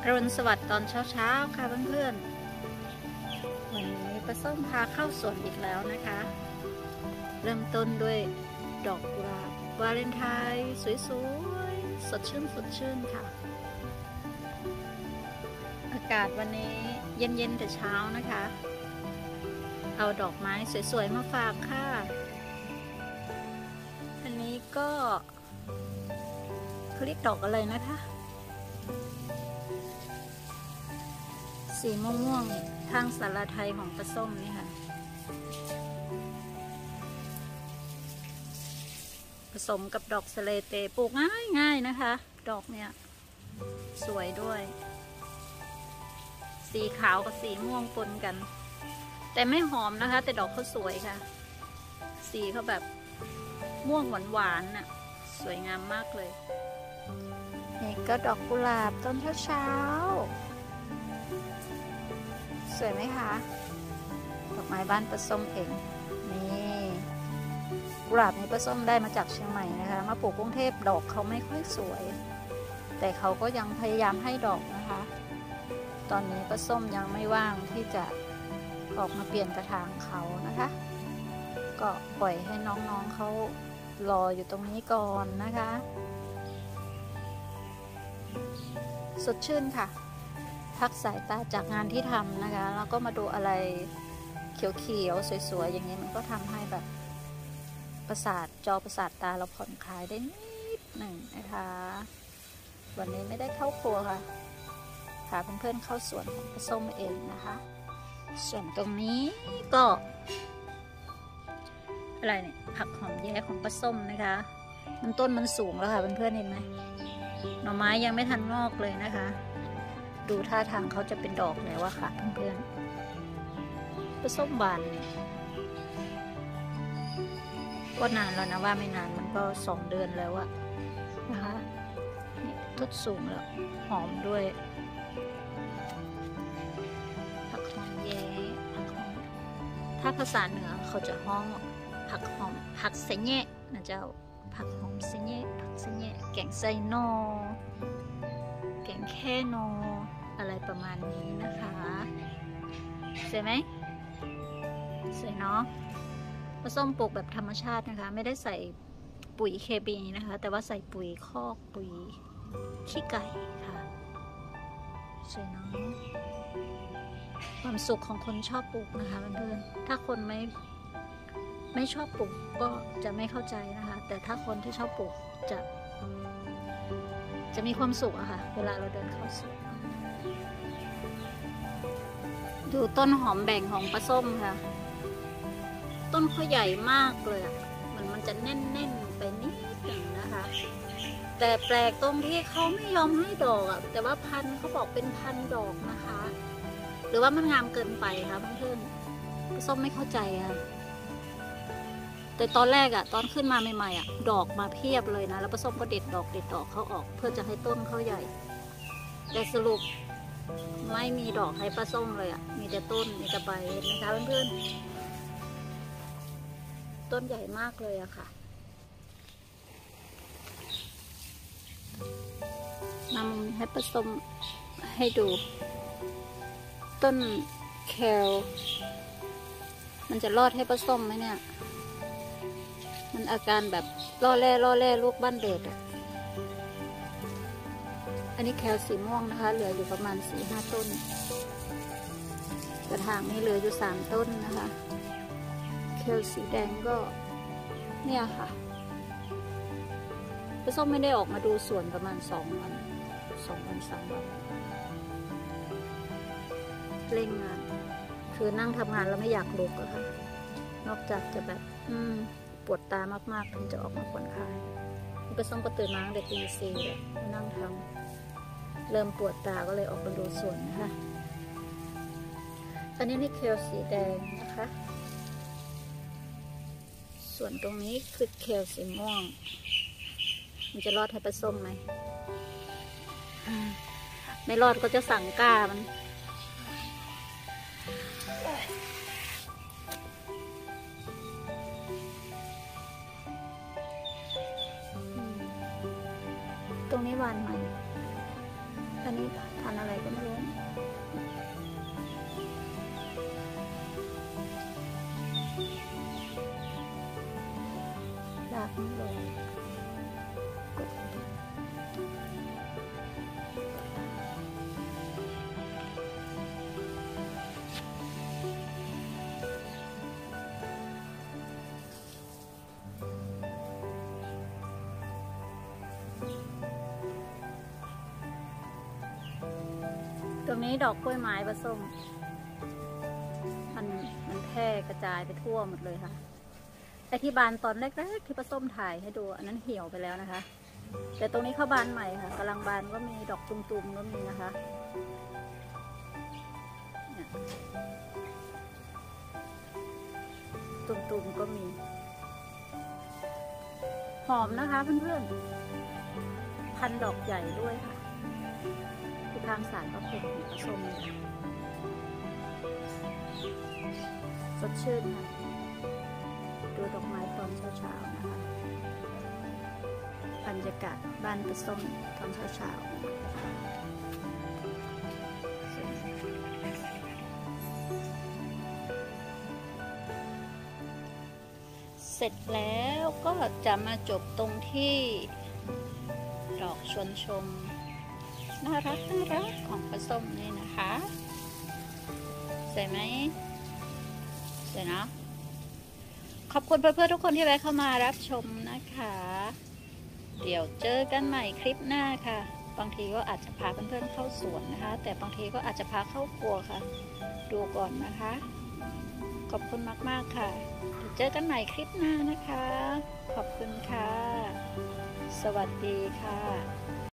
อรุณสวัสดิ์ตอนเช้าค่ะเพื่อนๆวันนี้ป้าส้มพาเข้าสวนอีกแล้วนะคะ เริ่มต้นด้วยดอกกุหลาบวาเลนไทน์สวยๆสดชื่นค่ะ อากาศวันนี้เย็นๆแต่เช้านะคะ เอาดอกไม้สวยๆมาฝากค่ะ อันนี้ก็เขาเรียกดอกอะไรนะคะสีม่วงๆทางสาราไทยของป้าส้มนี่ค่ะผสมกับดอกสะเลเตปลูกง่ายๆนะคะดอกเนี่ยสวยด้วยสีขาวกับสีม่วงปนกันแต่ไม่หอมนะคะแต่ดอกเขาสวยค่ะสีเขาแบบม่วงหวานๆน่ะสวยงามมากเลยนี่ก็ดอกกุหลาบต้นเช้าสวยไหมคะดอกไม้บ้านป้าส้มเองนี่กุหลาบนี้ป้าส้มได้มาจากเชียงใหม่นะคะมาปลูกกรุงเทพดอกเขาไม่ค่อยสวยแต่เขาก็ยังพยายามให้ดอกนะคะตอนนี้ป้าส้มยังไม่ว่างที่จะออกมาเปลี่ยนกระถางเขานะคะก็ปล่อยให้น้องๆเขารออยู่ตรงนี้ก่อนนะคะสดชื่นค่ะพักสายตาจากงานที่ทำนะคะแล้วก็มาดูอะไรเขียวๆสวยๆอย่างนี้มันก็ทำให้แบบประสาทตาเราผ่อนคลายได้นิดหนึ่งนะคะวันนี้ไม่ได้เข้าครัวค่ะพาเพื่อนๆเข้าสวนของป้าส้มเองนะคะส่วนตรงนี้ก็อะไรเนี่ยผักหอมแย้ของป้าส้มนะคะมันต้นมันสูงแล้วค่ะเพื่อนๆเห็นไหมหน่อไม้ยังไม่ทันงอกเลยนะคะดูท่าทางเขาจะเป็นดอกแล้วอะค่ะเพื่อนๆป้าส้มบานเนี่ยก็นานแล้วนะว่าไม่นานมันก็2 เดือนแล้วอะนะคะนี่ต้นสูงแล้วหอมด้วยผักหอมแย้ผักหอมถ้าภาษาเหนือเขาจะฮ้องผักหอมผักเสแยะนะเจ้าผักหอมเสแยะผักเสแยะแกงไส้นอแกงแค่นออะไรประมาณนี้นะคะสวยไหมสวยเนาะป้าส้มปลูกแบบธรรมชาตินะคะไม่ได้ใส่ปุ๋ยเคมีนะคะแต่ว่าใส่ปุ๋ยคอกปุ๋ยขี้ไก่ค่ะสวยเนาะความสุขของคนชอบปลูกนะคะเพื่อนๆถ้าคนไม่ชอบปลูกก็จะไม่เข้าใจนะคะแต่ถ้าคนที่ชอบปลูกจะมีความสุขอะค่ะเวลาเราเดินเข้าสวนดูต้นหอมแบ่งของป้าส้มค่ะต้นเขาใหญ่มากเลยมันจะแน่นๆไปนิดหนึ่งนะคะแต่แปลกตรงที่เขาไม่ยอมให้ดอกอะแต่ว่าพันธุ์เขาบอกเป็นพันธุ์ดอกนะคะหรือว่ามันงามเกินไปคะเพื่อนๆป้าส้มไม่เข้าใจอะแต่ตอนแรกอะตอนขึ้นมาใหม่ๆอะดอกมาเพียบเลยนะแล้วป้าส้มก็เด็ดดอกเขาออกเพื่อจะให้ต้นเขาใหญ่แต่สรุปไม่มีดอกให้ป้าส้มเลยอะมีแต่ต้นมีแต่ใบเห็นไหมคะเพื่อนๆต้นใหญ่มากเลยอะค่ะนำให้ป้าส้มให้ดูต้นแคลมันจะรอดให้ป้าส้มไหมเนี่ยมันอาการแบบล่อแร่ลูกบ้านเด็ดอ่ะอันนี้แคลสีม่วงนะคะเหลืออยู่ประมาณ 4-5 ต้นกระถางนี้เหลืออยู่3 ต้นนะคะแคลสีแดงก็เนี่ยค่ะป้าส้มไม่ได้ออกมาดูสวนประมาณ2 วัน 3 วันเร่งงานคือนั่งทำงานแล้วไม่อยากลุกอะค่ะนอกจากจะแบบปวดตามากๆถึงจะออกมาผ่อนคลายป้าส้มก็ตื่นมาตั้งแต่ตี 4เลยนั่งทำเริ่มปวดตาก็เลยออกมาดูสวนนะคะอันนี้นี่เคลสีแดงนะคะส่วนตรงนี้คือเคลสีม่วงมันจะรอดให้ป้าส้มไหมไม่รอดก็จะสั่งก้ามันตรงนี้หวานใหม่อันนี้พันอะไรรงนี้ดอกกล้วยไม้ผสมมันแพร่กระจายไปทั่วหมดเลยค่ะไอที่บานตอนแรกๆที่ผสมถ่ายให้ดูอันนั้นเหี่ยวไปแล้วนะคะแต่ตรงนี้เขาบานใหม่ค่ะกำลังบานก็มีดอกตุ่มๆก็มีนะคะตุ่มๆก็มีหอมนะคะเพื่อนๆพันดอกใหญ่ด้วยค่ะที่ทางสารก็เป็นผสมสดชื่นค่ะดูดอกไม้ตอนเช้าๆนะคะบรรยากาศบ้านผสมตอนเช้าๆเสร็จแล้วก็จะมาจบตรงที่ดอกชวนชมน่ารักของผสมนี่นะคะสวยไหมสวยเนาะขอบคุณเพื่อนๆทุกคนที่แวะเข้ามารับชมนะคะเดี๋ยวเจอกันใหม่คลิปหน้าค่ะบางทีก็อาจจะพาเพื่อนๆเข้าสวนนะคะแต่บางทีก็อาจจะพาเข้าครัวค่ะดูก่อนนะคะขอบคุณมากๆค่ะเดี๋ยวเจอกันใหม่คลิปหน้านะคะขอบคุณค่ะสวัสดีค่ะ